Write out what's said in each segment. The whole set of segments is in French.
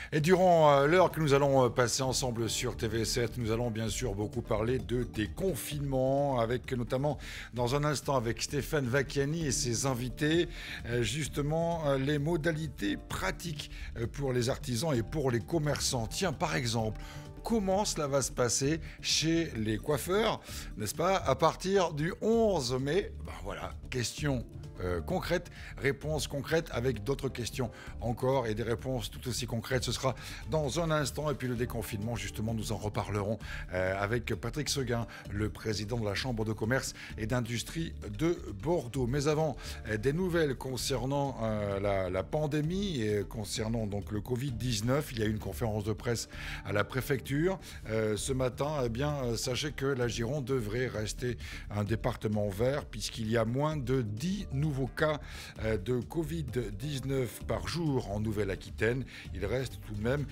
Et durant l'heure que nous allons passer ensemble sur TV7, nous allons bien sûr beaucoup parler de déconfinement, avec notamment dans un instant avec Stéphane Vacchiani et ses invités, justement les modalités pratiques pour les artisans et pour les commerçants. Tiens, par exemple, comment cela va se passer chez les coiffeurs, n'est-ce pas, à partir du 11 mai. Ben voilà, question concrète, réponse concrète avec d'autres questions encore et des réponses tout aussi concrètes. Ce sera dans un instant. Et puis le déconfinement, justement, nous en reparlerons avec Patrick Seguin, le président de la Chambre de commerce et d'industrie de Bordeaux. Mais avant, des nouvelles concernant la pandémie et concernant donc le Covid-19. Il y a eu une conférence de presse à la préfecture ce matin. Eh bien, sachez que la Gironde devrait rester un département vert puisqu'il y a moins de 10 nouveaux cas de Covid-19 par jour en Nouvelle-Aquitaine. Il reste tout de même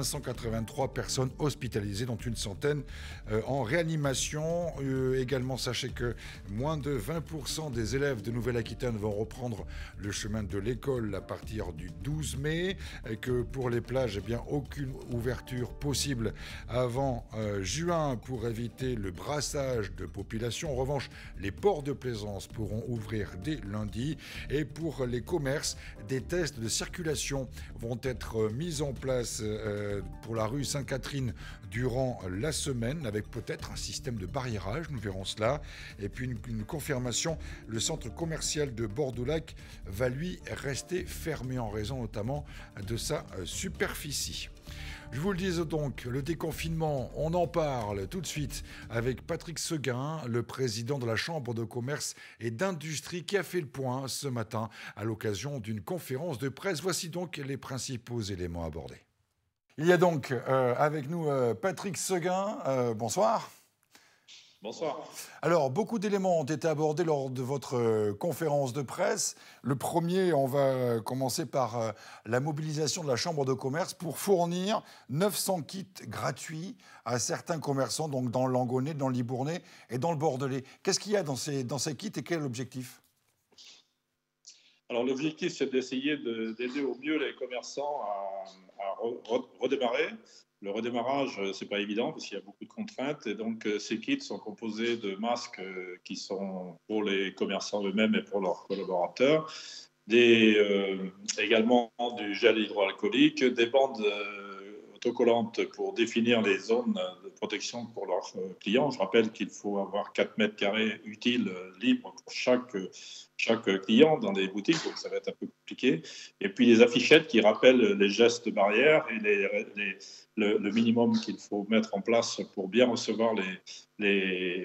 583 personnes hospitalisées, dont une centaine en réanimation. Également, sachez que moins de 20% des élèves de Nouvelle-Aquitaine vont reprendre le chemin de l'école à partir du 12 mai. Et que pour les plages, eh bien, aucune ouverture possible avant juin pour éviter le brassage de population. En revanche, les ports de plaisance pourront ouvrir dès lundi. Et pour les commerces, des tests de circulation vont être mis en place pour la rue Sainte-Catherine durant la semaine, avec peut-être un système de barriérage, nous verrons cela. Et puis une confirmation, le centre commercial de Bordeaux-Lac va lui rester fermé en raison notamment de sa superficie. Je vous le disais donc, le déconfinement, on en parle tout de suite avec Patrick Seguin, le président de la Chambre de commerce et d'industrie, qui a fait le point ce matin à l'occasion d'une conférence de presse. Voici donc les principaux éléments abordés. Il y a donc avec nous Patrick Seguin. Bonsoir. Bonsoir. Alors, beaucoup d'éléments ont été abordés lors de votre conférence de presse. Le premier, on va commencer par la mobilisation de la Chambre de commerce pour fournir 900 kits gratuits à certains commerçants, donc dans le Langonnet, dans le Libournais et dans le Bordelais. Qu'est-ce qu'il y a dans ces kits et quel est l'objectif ? Alors l'objectif, c'est d'essayer d'aider au mieux les commerçants à redémarrer. Le redémarrage, c'est pas évident parce qu'il y a beaucoup de contraintes. Et donc, ces kits sont composés de masques qui sont pour les commerçants eux-mêmes et pour leurs collaborateurs. Également du gel hydroalcoolique, des bandes autocollantes pour définir les zones de protection pour leurs clients. Je rappelle qu'il faut avoir 4 mètres carrés utiles, libres pour chaque client dans des boutiques, donc ça va être un peu compliqué. Et puis les affichettes qui rappellent les gestes barrières et le minimum qu'il faut mettre en place pour bien recevoir les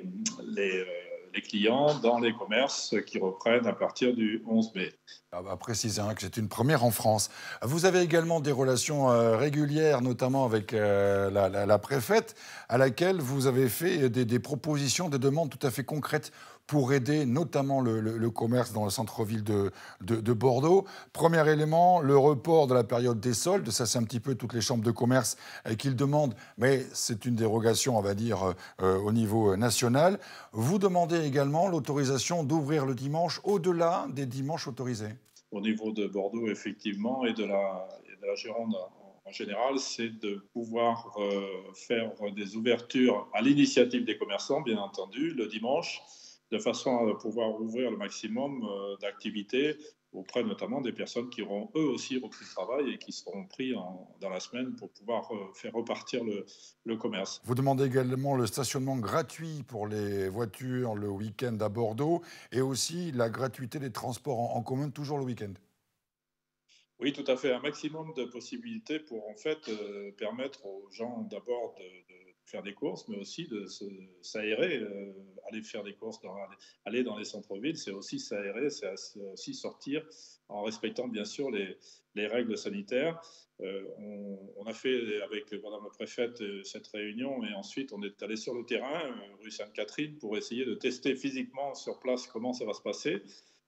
clients dans les commerces qui reprennent à partir du 11 mai. On va préciser que c'est une première en France. Vous avez également des relations régulières, notamment avec la préfète, à laquelle vous avez fait des propositions, des demandes tout à fait concrètes pour aider notamment le commerce dans le centre-ville de Bordeaux. Premier élément, le report de la période des soldes. Ça, c'est un petit peu toutes les chambres de commerce qu'ils demandent, mais c'est une dérogation, on va dire, au niveau national. Vous demandez également l'autorisation d'ouvrir le dimanche au-delà des dimanches autorisés. Au niveau de Bordeaux, effectivement, et de la Gironde en général, c'est de pouvoir faire des ouvertures à l'initiative des commerçants, bien entendu, le dimanche, de façon à pouvoir ouvrir le maximum d'activités auprès notamment des personnes qui auront eux aussi repris le travail et qui seront pris dans la semaine pour pouvoir faire repartir le commerce. Vous demandez également le stationnement gratuit pour les voitures le week-end à Bordeaux et aussi la gratuité des transports en commun toujours le week-end. Oui, tout à fait. Un maximum de possibilités pour en fait permettre aux gens d'abord de faire des courses, mais aussi de s'aérer. Aller faire des courses, aller dans les centres-villes, c'est aussi s'aérer, c'est aussi sortir en respectant bien sûr les règles sanitaires. On a fait avec Madame la préfète cette réunion et ensuite on est allé sur le terrain, rue Sainte-Catherine, pour essayer de tester physiquement sur place comment ça va se passer.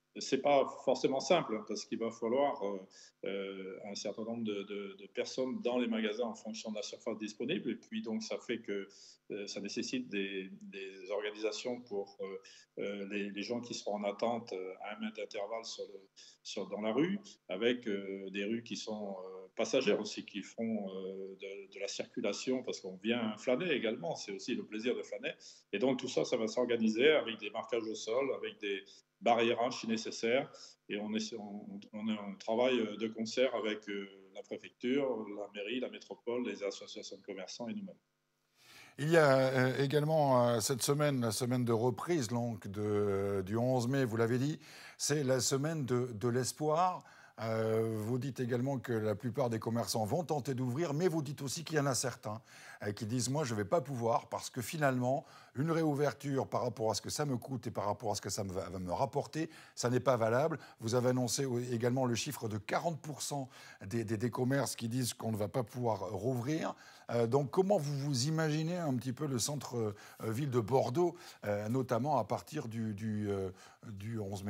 c'est pas forcément simple hein, parce qu'il va falloir un certain nombre de personnes dans les magasins en fonction de la surface disponible. Et puis donc ça fait que ça nécessite des organisations pour les gens qui seront en attente à 1 mètre d'intervalle dans la rue, avec des rues qui sont passagères aussi, qui font de la circulation parce qu'on vient flâner également. C'est aussi le plaisir de flâner. Et donc tout ça, ça va s'organiser avec des marquages au sol, avec des barrérage si nécessaire. Et on travaille de concert avec la préfecture, la mairie, la métropole, les associations de commerçants et nous-mêmes. Il y a également cette semaine, la semaine de reprise donc, du 11 mai, vous l'avez dit, c'est la semaine de l'espoir. Vous dites également que la plupart des commerçants vont tenter d'ouvrir, mais vous dites aussi qu'il y en a certains qui disent « moi, je ne vais pas pouvoir » parce que finalement, une réouverture par rapport à ce que ça me coûte et par rapport à ce que ça va me rapporter, ça n'est pas valable. Vous avez annoncé également le chiffre de 40% des commerces qui disent qu'on ne va pas pouvoir rouvrir. Donc comment vous imaginez un petit peu le centre-ville de Bordeaux, notamment à partir du 11 mai ?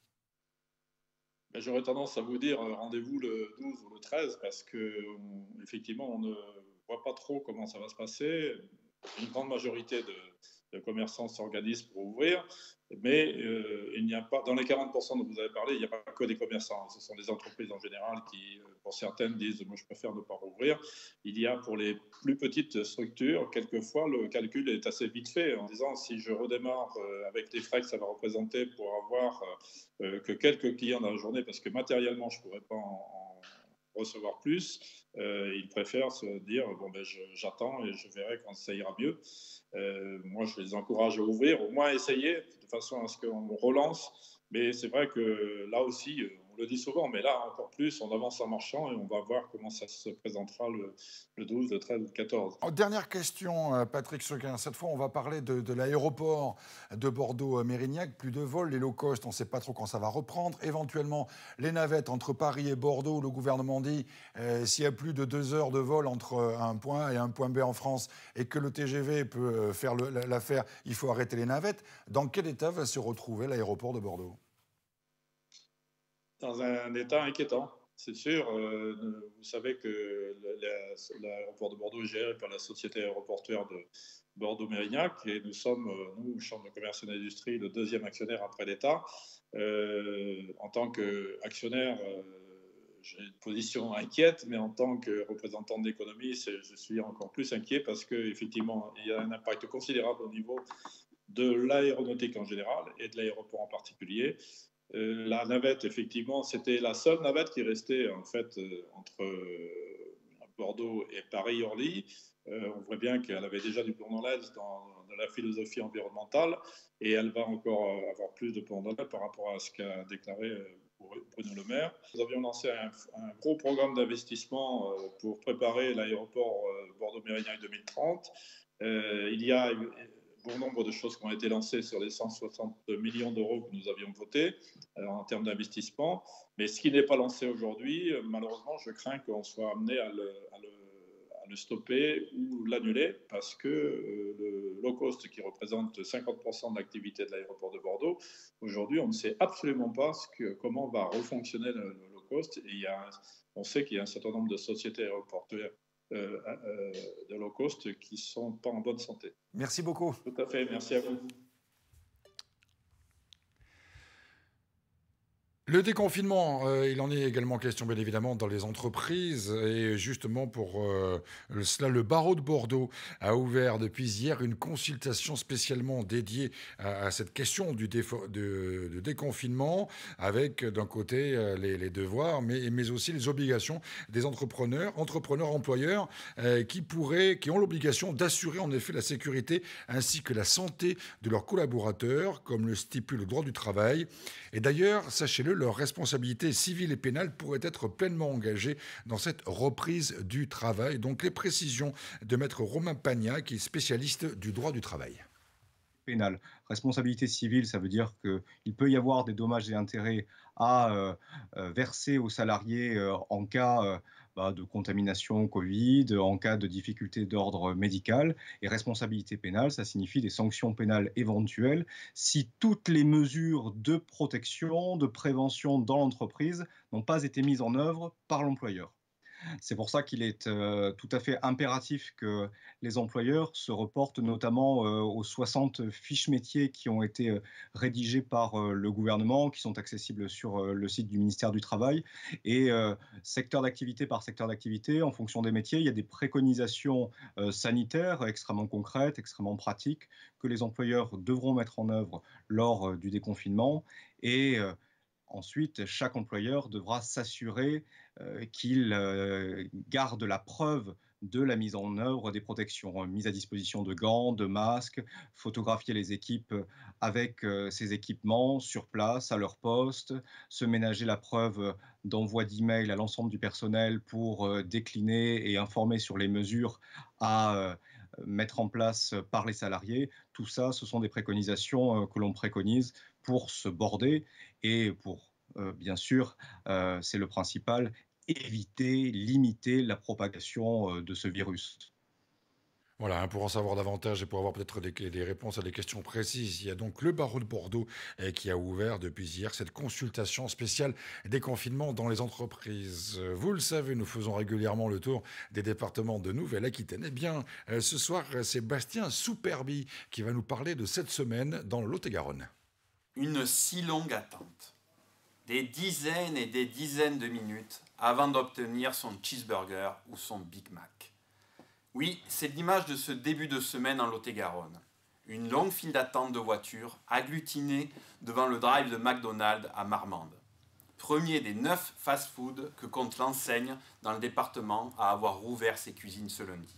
J'aurais tendance à vous dire rendez-vous le 12 ou le 13 parce qu'effectivement, on ne voit pas trop comment ça va se passer. Une grande majorité de commerçants s'organisent pour ouvrir, mais il n'y a pas, dans les 40% dont vous avez parlé, il n'y a pas que des commerçants. Ce sont des entreprises en général qui, pour certaines, disent « moi, je préfère ne pas rouvrir ». Il y a pour les plus petites structures, quelquefois, le calcul est assez vite fait en disant « si je redémarre avec les frais que ça va représenter pour avoir que quelques clients dans la journée, parce que matériellement, je ne pourrais pas en recevoir plus, ils préfèrent se dire bon ben j'attends et je verrai quand ça ira mieux. Moi, je les encourage à ouvrir, au moins à essayer, de façon à ce qu'on relance. Mais c'est vrai que là aussi, on le dit souvent, mais là encore plus, on avance en marchant et on va voir comment ça se présentera le 12, le 13, le 14. Dernière question, Patrick Seguin. Cette fois, on va parler de l'aéroport de Bordeaux-Mérignac. Plus de vols, les low cost, on ne sait pas trop quand ça va reprendre. Éventuellement, les navettes entre Paris et Bordeaux, le gouvernement dit s'il y a plus de 2 heures de vol entre un point A et un point B en France et que le TGV peut faire l'affaire, il faut arrêter les navettes. Dans quel état va se retrouver l'aéroport de Bordeaux ? Dans un état inquiétant. C'est sûr, vous savez que l'aéroport de Bordeaux est géré par la société aéroportuaire de Bordeaux-Mérignac et nous sommes, nous, Chambre de commerce et d'industrie, le deuxième actionnaire après l'État. En tant qu'actionnaire, j'ai une position inquiète, mais en tant que représentant de l'économie, je suis encore plus inquiet parce qu'effectivement, il y a un impact considérable au niveau de l'aéronautique en général et de l'aéroport en particulier. La navette, effectivement, c'était la seule navette qui restait en fait entre Bordeaux et Paris-Orly. On voit bien qu'elle avait déjà du plomb dans l'aile dans la philosophie environnementale et elle va encore avoir plus de plomb dans l'aile par rapport à ce qu'a déclaré Bruno Le Maire. Nous avions lancé un gros programme d'investissement pour préparer l'aéroport Bordeaux-Mérignac 2030. Il y a bon nombre de choses qui ont été lancées sur les 160 millions d'euros que nous avions votés en termes d'investissement. Mais ce qui n'est pas lancé aujourd'hui, malheureusement, je crains qu'on soit amené à le stopper ou l'annuler parce que le low cost qui représente 50% de l'activité de l'aéroport de Bordeaux, aujourd'hui, on ne sait absolument pas comment va refonctionner le low cost. Et on sait qu'il y a un certain nombre de sociétés aéroportuaires de low cost qui ne sont pas en bonne santé. Merci beaucoup. Tout à fait, merci à vous. Le déconfinement, il en est également question bien évidemment dans les entreprises et justement pour cela, le barreau de Bordeaux a ouvert depuis hier une consultation spécialement dédiée à cette question de déconfinement avec d'un côté les devoirs mais aussi les obligations des entrepreneurs, employeurs qui ont l'obligation d'assurer en effet la sécurité ainsi que la santé de leurs collaborateurs comme le stipule le droit du travail. Et d'ailleurs, sachez-le, leur responsabilité civile et pénale pourrait être pleinement engagée dans cette reprise du travail. Donc les précisions de maître Romain Pagnat, qui est spécialiste du droit du travail. Pénale. Responsabilité civile, ça veut dire qu'il peut y avoir des dommages et intérêts à verser aux salariés en cas de contamination Covid, en cas de difficulté d'ordre médical. Et responsabilité pénale, ça signifie des sanctions pénales éventuelles si toutes les mesures de protection, de prévention dans l'entreprise n'ont pas été mises en œuvre par l'employeur. C'est pour ça qu'il est tout à fait impératif que les employeurs se reportent notamment aux 60 fiches métiers qui ont été rédigées par le gouvernement, qui sont accessibles sur le site du ministère du Travail. Et secteur d'activité par secteur d'activité, en fonction des métiers, il y a des préconisations sanitaires extrêmement concrètes, extrêmement pratiques, que les employeurs devront mettre en œuvre lors du déconfinement. Et ensuite, chaque employeur devra s'assurer qu'il garde la preuve de la mise en œuvre des protections, mise à disposition de gants, de masques, photographier les équipes avec ces équipements sur place, à leur poste, se ménager la preuve d'envoi d'email à l'ensemble du personnel pour décliner et informer sur les mesures à mettre en place par les salariés. Tout ça, ce sont des préconisations que l'on préconise pour se border et pour, bien sûr, c'est le principal, éviter, limiter la propagation de ce virus. Voilà, pour en savoir davantage et pour avoir peut-être des réponses à des questions précises, il y a donc le barreau de Bordeaux qui a ouvert depuis hier cette consultation spéciale des confinements dans les entreprises. Vous le savez, nous faisons régulièrement le tour des départements de Nouvelle-Aquitaine. Eh bien, ce soir, c'est Bastien Souperbi qui va nous parler de cette semaine dans le Lot-et-Garonne. Une si longue attente. Des dizaines et des dizaines de minutes avant d'obtenir son cheeseburger ou son Big Mac. Oui, c'est l'image de ce début de semaine en Lot-et-Garonne. Une longue file d'attente de voitures agglutinée devant le drive de McDonald's à Marmande. Premier des 9 fast-food que compte l'enseigne dans le département à avoir rouvert ses cuisines ce lundi.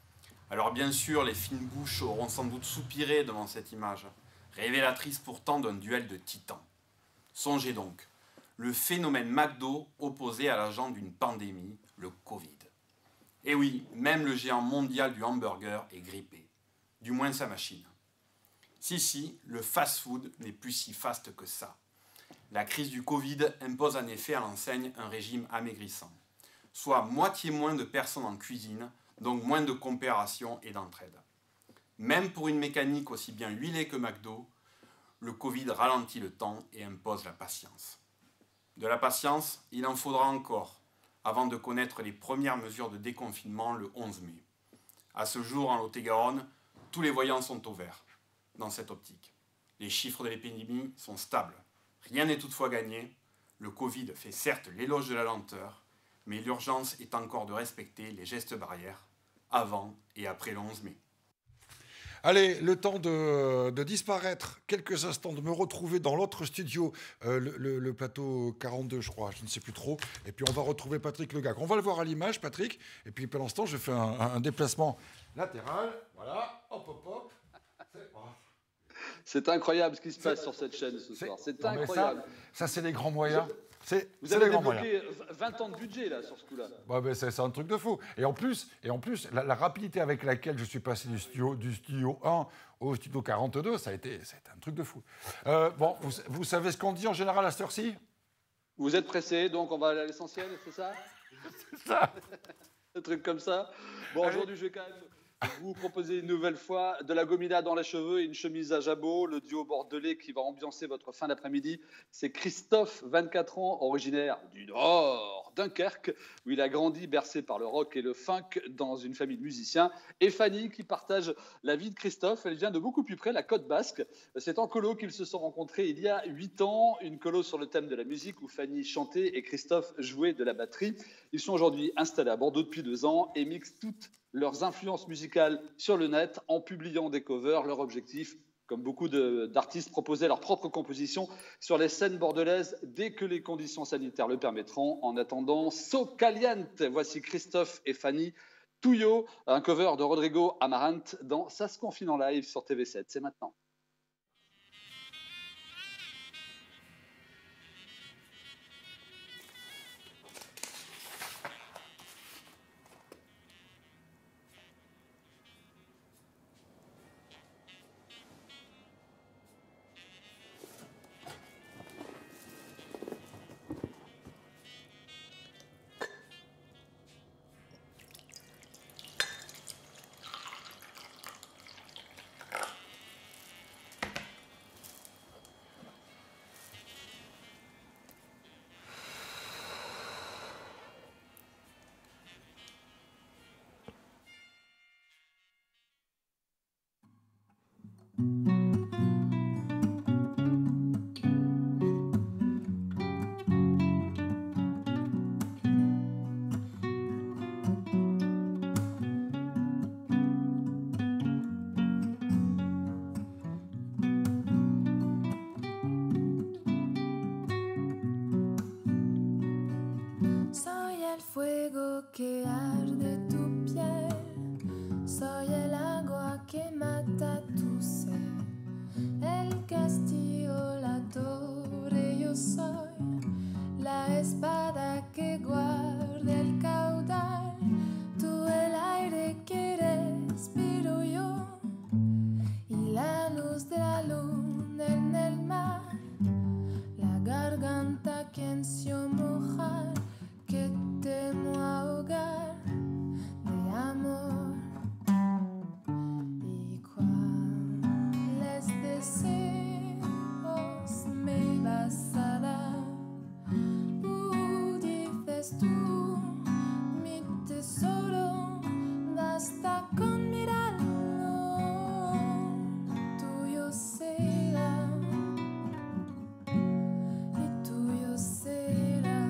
Alors bien sûr, les fines bouches auront sans doute soupiré devant cette image, révélatrice pourtant d'un duel de titans. Songez donc, le phénomène McDo opposé à l'agent d'une pandémie, le Covid. Et oui, même le géant mondial du hamburger est grippé, du moins sa machine. Si, le fast-food n'est plus si fast que ça. La crise du Covid impose en effet à l'enseigne un régime amaigrissant, soit moitié moins de personnes en cuisine, donc moins de coopération et d'entraide. Même pour une mécanique aussi bien huilée que McDo, le Covid ralentit le temps et impose la patience. De la patience, il en faudra encore, avant de connaître les premières mesures de déconfinement le 11 mai. À ce jour, en Lot-et-Garonne, tous les voyants sont au vert dans cette optique. Les chiffres de l'épidémie sont stables. Rien n'est toutefois gagné. Le Covid fait certes l'éloge de la lenteur, mais l'urgence est encore de respecter les gestes barrières avant et après le 11 mai. Allez, le temps de disparaître quelques instants, de me retrouver dans l'autre studio, le plateau 42, je crois, je ne sais plus trop. Et puis on va retrouver Patrick Legac. On va le voir à l'image, Patrick. Et puis pendant ce temps, je fais un déplacement latéral. Voilà, hop, hop, hop. C'est incroyable ce qui se passe sur cette chaîne ce soir. C'est incroyable. Ça c'est des grands moyens. Vous avez débloqué 20 ans de budget là, sur ce coup-là. Ouais, c'est un truc de fou. Et en plus la rapidité avec laquelle je suis passé du studio 1 au studio 42, c'est un truc de fou. Bon, vous savez ce qu'on dit en général à cette heure-ci ? Vous êtes pressé, donc on va aller à l'essentiel, c'est ça ? C'est ça. Un truc comme ça. Bon, aujourd'hui, je vais quand même vous proposer une nouvelle fois de la gomina dans les cheveux et une chemise à jabot. Le duo bordelais qui va ambiancer votre fin d'après-midi, c'est Christophe, 24 ans, originaire du Nord, Dunkerque, où il a grandi bercé par le rock et le funk dans une famille de musiciens. Et Fanny, qui partage la vie de Christophe, elle vient de beaucoup plus près, la Côte Basque. C'est en colo qu'ils se sont rencontrés il y a 8 ans, une colo sur le thème de la musique où Fanny chantait et Christophe jouait de la batterie. Ils sont aujourd'hui installés à Bordeaux depuis 2 ans et mixent toutes leurs influences musicales sur le net en publiant des covers. Leur objectif, comme beaucoup d'artistes, proposer leurs propres compositions sur les scènes bordelaises dès que les conditions sanitaires le permettront. En attendant, So Caliente, voici Christophe et Fanny. Tuyo, un cover de Rodrigo Amarant dans Ça se confine en live sur TV7. C'est maintenant. Soy el fuego que arde tu piel, soy el agua que mata tu sed, el castillo, la torre, yo soy la espada que guarda el caudal, tú el aire que respiro yo y la luz de la luna en el mar, la garganta que ansió mojar, que temo ahogar de amor. Y cuáles deseos me vas a dar, dices tú, mi tesoro, basta con mirarlo, tuyo será y tuyo será.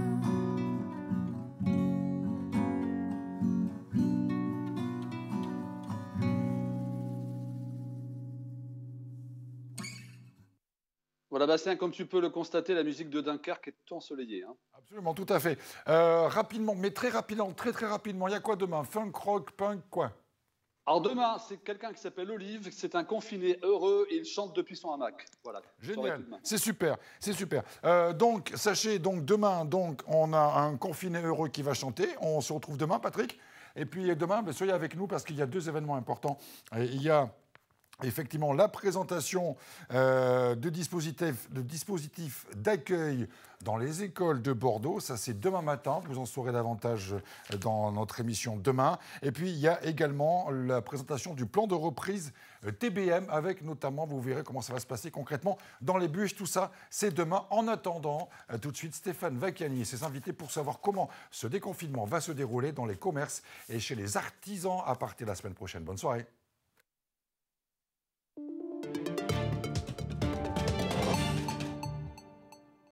Voilà, Bastien, comme tu peux le constater, la musique de Dunkerque est tout ensoleillée. Hein. Absolument, tout à fait. Rapidement, mais très rapidement, très rapidement, il y a quoi demain? Funk, rock, punk, quoi? Alors demain, c'est quelqu'un qui s'appelle Olive, c'est un confiné heureux et il chante depuis son hamac. Voilà. Génial, c'est super, c'est super. Donc, sachez, donc demain, donc, on a un confiné heureux qui va chanter. On se retrouve demain, Patrick. Et puis demain, ben, soyez avec nous parce qu'il y a 2 événements importants. Il y a effectivement la présentation de dispositifs d'accueil dans les écoles de Bordeaux. Ça, c'est demain matin. Vous en saurez davantage dans notre émission demain. Et puis, il y a également la présentation du plan de reprise TBM avec notamment, vous verrez comment ça va se passer concrètement dans les bûches. Tout ça, c'est demain. En attendant, tout de suite, Stéphane Vacchiani et ses invités pour savoir comment ce déconfinement va se dérouler dans les commerces et chez les artisans à partir de la semaine prochaine. Bonne soirée.